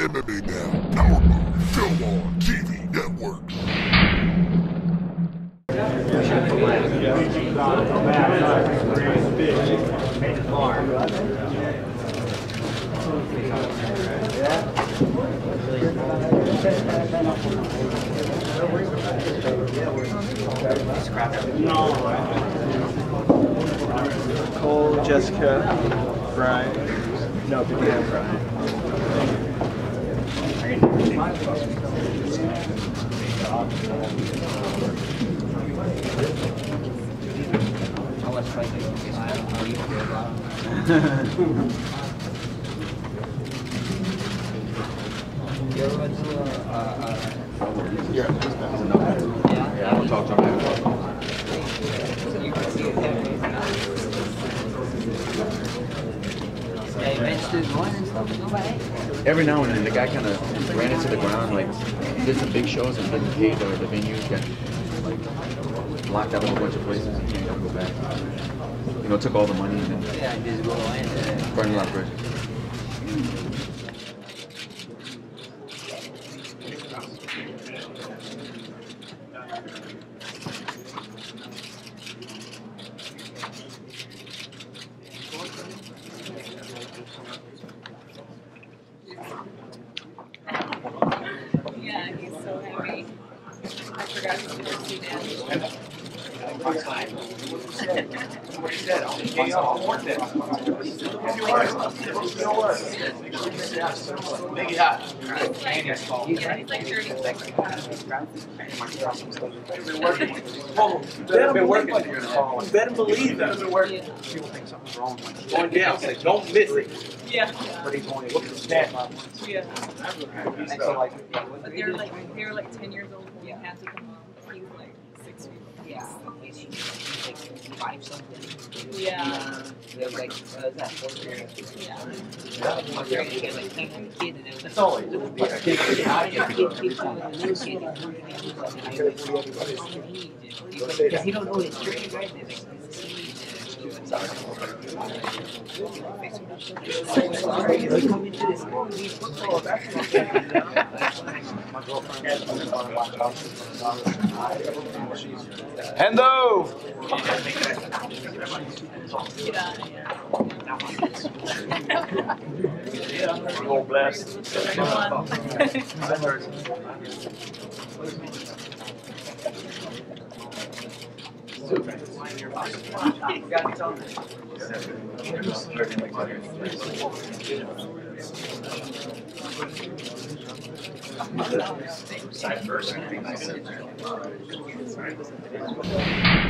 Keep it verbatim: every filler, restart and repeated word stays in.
M M A Now, powered by Film On T V Networks. Cole, Jessica, Brian. No, Brian. Brian. I was trying to get my how you feel about You ever went to a, uh, uh, Yeah, yeah? yeah, I don't talk to him. You can see it there. Yeah, you mentioned one and stuff, nobody? Every now and then, the guy kind of ran into the ground, like, did some big shows and didn't pay the, the venues, got, like, locked out of a bunch of places and can't ever go back. You know, took all the money and then Yeah, just go in there. burned a lot of bridges. Yeah, he's so happy. I forgot his university dad. What he said, I'll get I'll work that. Make it hot. Yeah, he's like thirty-six. Been working. Been working. You better believe that. Been working. Yeah. People think something's wrong with it. Going down, say, don't miss it. Yeah. But he's only looking at the stat. Yeah. So, like, But they're like they're like ten years old when he had to come home. He's like six feet. Yeah, like five something. Yeah. It was like, what was that, fourth grade? Yeah. One grade, you get like ten kid and it was that's all it is. because he don't know his trade, right? He come into this school, he's football, Hendo! Yeah. You're blessed. Side first.